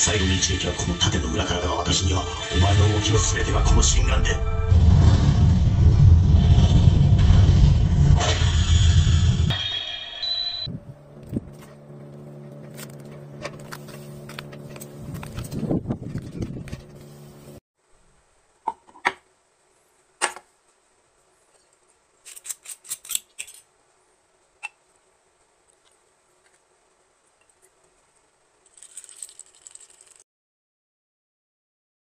最後に一撃はこの盾の裏からだが、私にはお前の動きの全てがこの心眼で